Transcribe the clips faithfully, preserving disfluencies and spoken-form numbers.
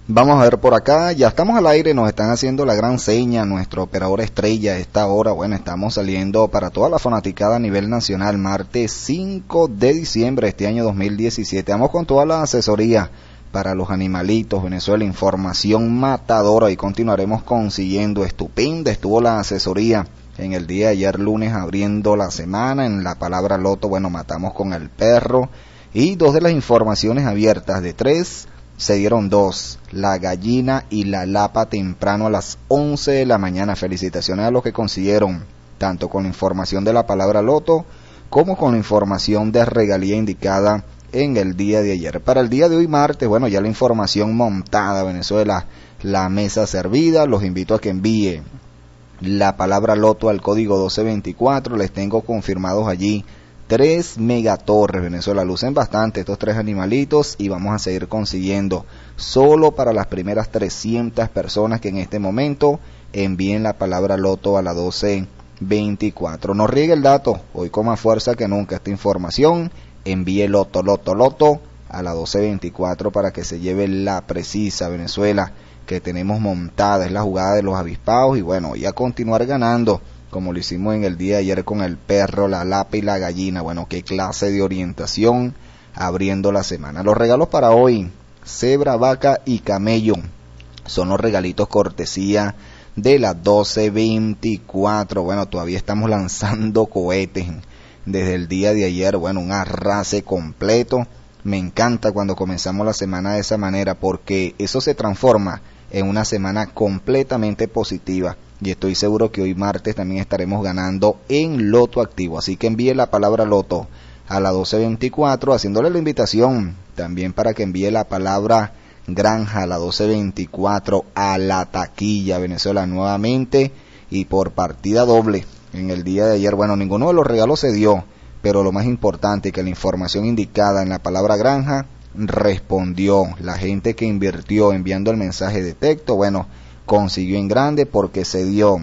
Vamos a ver por acá, ya estamos al aire, nos están haciendo la gran seña, nuestro operador estrella a esta hora. Bueno, estamos saliendo para toda la fanaticada a nivel nacional, martes cinco de diciembre de este año dos mil diecisiete. Vamos con toda la asesoría para los animalitos, Venezuela, información matadora, y continuaremos consiguiendo. Estupenda estuvo la asesoría en el día de ayer lunes, abriendo la semana. En la palabra loto, bueno, matamos con el perro, y dos de las informaciones abiertas de tres se dieron dos, la gallina y la lapa, temprano a las once de la mañana. Felicitaciones a los que consiguieron, tanto con la información de la palabra loto como con la información de regalía indicada en el día de ayer. Para el día de hoy martes, bueno, ya la información montada, Venezuela, la mesa servida. Los invito a que envíe la palabra loto al código doce veinticuatro, les tengo confirmados allí tres megatorres, Venezuela. Lucen bastante estos tres animalitos y vamos a seguir consiguiendo. Solo para las primeras trescientas personas que en este momento envíen la palabra loto a la doce veinticuatro. No riegue el dato, hoy con más fuerza que nunca esta información. Envíe loto, loto, loto a la doce veinticuatro para que se lleve la precisa, Venezuela, que tenemos montada. Es la jugada de los avispados, y bueno, y a continuar ganando como lo hicimos en el día de ayer con el perro, la lapa y la gallina. Bueno, qué clase de orientación abriendo la semana. Los regalos para hoy, cebra, vaca y camello, son los regalitos cortesía de las doce veinticuatro. Bueno, todavía estamos lanzando cohetes desde el día de ayer. Bueno, un arrase completo. Me encanta cuando comenzamos la semana de esa manera, porque eso se transforma en una semana completamente positiva. Y estoy seguro que hoy martes también estaremos ganando en loto activo. Así que envíe la palabra loto a la doce veinticuatro, haciéndole la invitación también para que envíe la palabra granja a la doce veinticuatro a la taquilla, Venezuela, nuevamente y por partida doble. En el día de ayer, bueno, ninguno de los regalos se dio, pero lo más importante es que la información indicada en la palabra granja respondió. La gente que invirtió enviando el mensaje de texto, bueno, consiguió en grande, porque se dio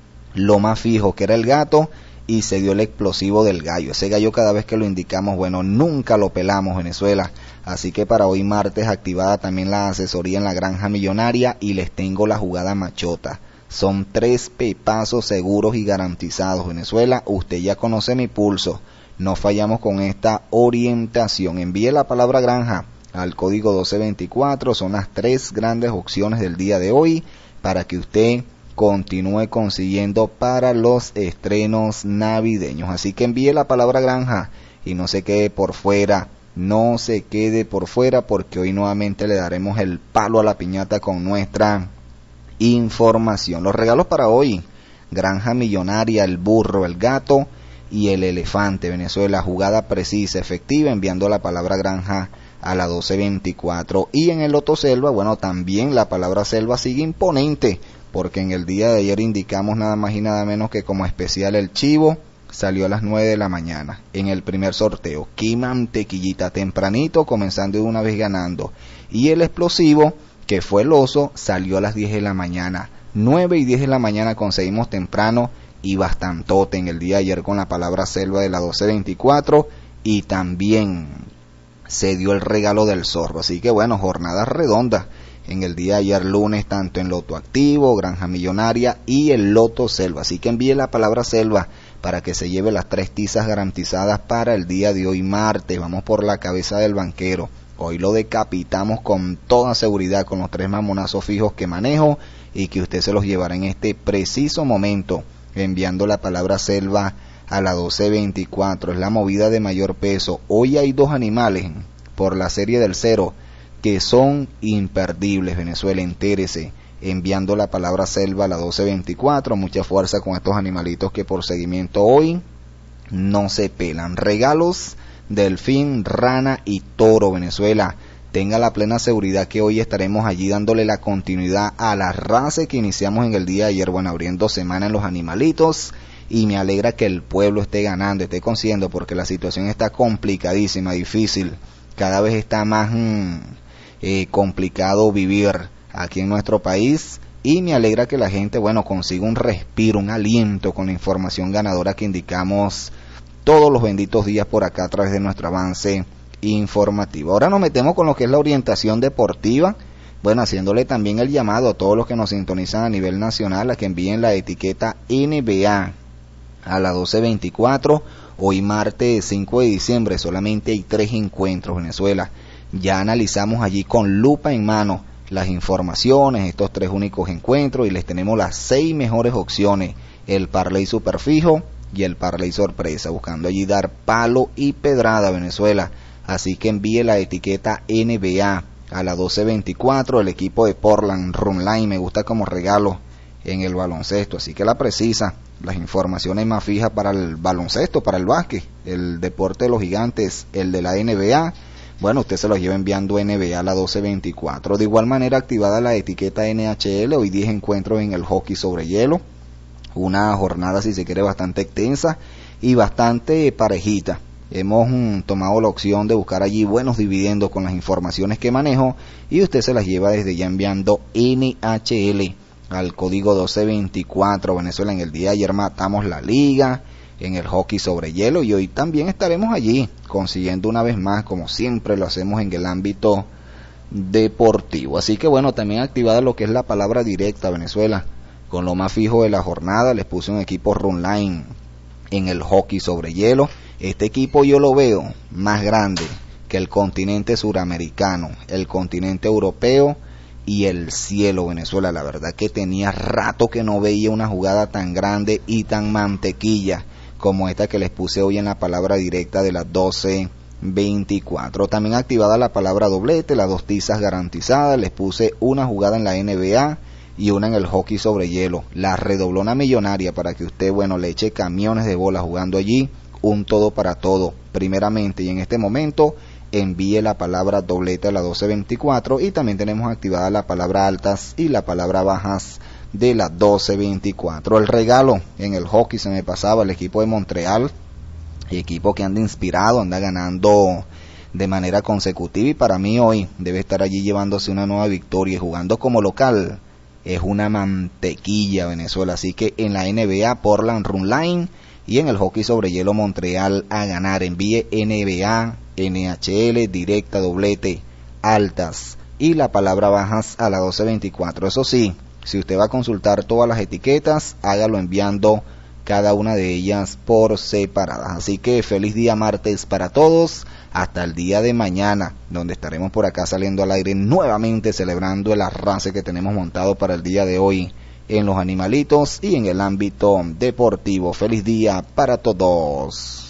lo más fijo, que era el gato, y se dio el explosivo del gallo. Ese gallo, cada vez que lo indicamos, bueno, nunca lo pelamos, Venezuela. Así que para hoy martes activada también la asesoría en la granja millonaria, y les tengo la jugada machota. Son tres pepazos seguros y garantizados, Venezuela. Usted ya conoce mi pulso, no fallamos con esta orientación. Envíe la palabra granja al código doce veinticuatro, son las tres grandes opciones del día de hoy para que usted continúe consiguiendo para los estrenos navideños. Así que envíe la palabra granja y no se quede por fuera, no se quede por fuera, porque hoy nuevamente le daremos el palo a la piñata con nuestra información. Los regalos para hoy, granja millonaria, el burro, el gato y el elefante, Venezuela, jugada precisa, efectiva, enviando la palabra granja a la doce veinticuatro. Y en el loto selva, bueno, también la palabra selva sigue imponente, porque en el día de ayer indicamos nada más y nada menos que como especial el chivo, salió a las nueve de la mañana en el primer sorteo. Qué mantequillita, tempranito, comenzando de una vez ganando. Y el explosivo, que fue el oso, salió a las diez de la mañana. nueve y diez de la mañana conseguimos temprano y bastantote en el día de ayer con la palabra selva de la doce veinticuatro, y también se dio el regalo del zorro. Así que bueno, jornada redonda en el día de ayer lunes, tanto en loto activo, granja millonaria y el loto selva. Así que envíe la palabra selva para que se lleve las tres tizas garantizadas para el día de hoy martes. Vamos por la cabeza del banquero. Hoy lo decapitamos con toda seguridad con los tres mamonazos fijos que manejo, y que usted se los llevará en este preciso momento enviando la palabra selva a la doce veinticuatro. Es la movida de mayor peso. Hoy hay dos animales por la serie del cero que son imperdibles, Venezuela, entérese, enviando la palabra selva a la doce veinticuatro. Mucha fuerza con estos animalitos que por seguimiento hoy no se pelan. Regalos, delfín, rana y toro, Venezuela. Tenga la plena seguridad que hoy estaremos allí dándole la continuidad a la raza que iniciamos en el día de ayer, bueno, abriendo semana en los animalitos. Y me alegra que el pueblo esté ganando, esté consiguiendo, porque la situación está complicadísima, difícil. Cada vez está más mmm, eh, complicado vivir aquí en nuestro país. Y me alegra que la gente, bueno, consiga un respiro, un aliento con la información ganadora que indicamos todos los benditos días por acá a través de nuestro avance informativo. Ahora nos metemos con lo que es la orientación deportiva, Bueno, haciéndole también el llamado a todos los que nos sintonizan a nivel nacional a que envíen la etiqueta N B A a la doce veinticuatro. Hoy martes cinco de diciembre solamente hay tres encuentros, Venezuela. Ya analizamos allí con lupa en mano las informaciones, estos tres únicos encuentros, y les tenemos las seis mejores opciones, el parlay superfijo y el parlay sorpresa, buscando allí dar palo y pedrada, Venezuela. Así que envíe la etiqueta N B A a la doce veinticuatro, el equipo de Portland Runline me gusta como regalo en el baloncesto, así que la precisa, las informaciones más fijas para el baloncesto, para el básquet, el deporte de los gigantes, el de la N B A, bueno, usted se los lleva enviando N B A a la doce veinticuatro. De igual manera activada la etiqueta N H L, hoy diez encuentros en el hockey sobre hielo, una jornada si se quiere bastante extensa y bastante parejita. Hemos mm, tomado la opción de buscar allí buenos dividendos con las informaciones que manejo y usted se las lleva desde ya enviando N H L al código doce veinticuatro. Venezuela, en el día de ayer matamos la liga en el hockey sobre hielo y hoy también estaremos allí consiguiendo una vez más, como siempre lo hacemos en el ámbito deportivo. Así que bueno, también activada lo que es la palabra directa, Venezuela, con lo más fijo de la jornada. Les puse un equipo Runline en el hockey sobre hielo. Este equipo yo lo veo más grande que el continente suramericano, el continente europeo y el cielo, Venezuela. La verdad que tenía rato que no veía una jugada tan grande y tan mantequilla como esta que les puse hoy en la palabra directa de las doce veinticuatro. También activada la palabra doblete, las dos tizas garantizadas. Les puse una jugada en la N B A y una en el hockey sobre hielo. La redoblona millonaria para que usted, bueno, le eche camiones de bola jugando allí. Un todo para todo, primeramente, y en este momento envíe la palabra doblete a la doce veinticuatro, y también tenemos activada la palabra altas y la palabra bajas de la doce veinticuatro. El regalo en el hockey se me pasaba, el equipo de Montreal, equipo que anda inspirado, anda ganando de manera consecutiva, y para mí hoy debe estar allí llevándose una nueva victoria y jugando como local. Es una mantequilla, Venezuela. Así que en la N B A Portland Runline y en el hockey sobre hielo Montreal a ganar. Envíe N B A, N H L, directa, doblete, altas y la palabra bajas a la doce veinticuatro. Eso sí, si usted va a consultar todas las etiquetas, hágalo enviando cada una de ellas por separadas. Así que feliz día martes para todos. Hasta el día de mañana, donde estaremos por acá saliendo al aire nuevamente celebrando el arrase que tenemos montado para el día de hoy en los animalitos y en el ámbito deportivo. Feliz día para todos.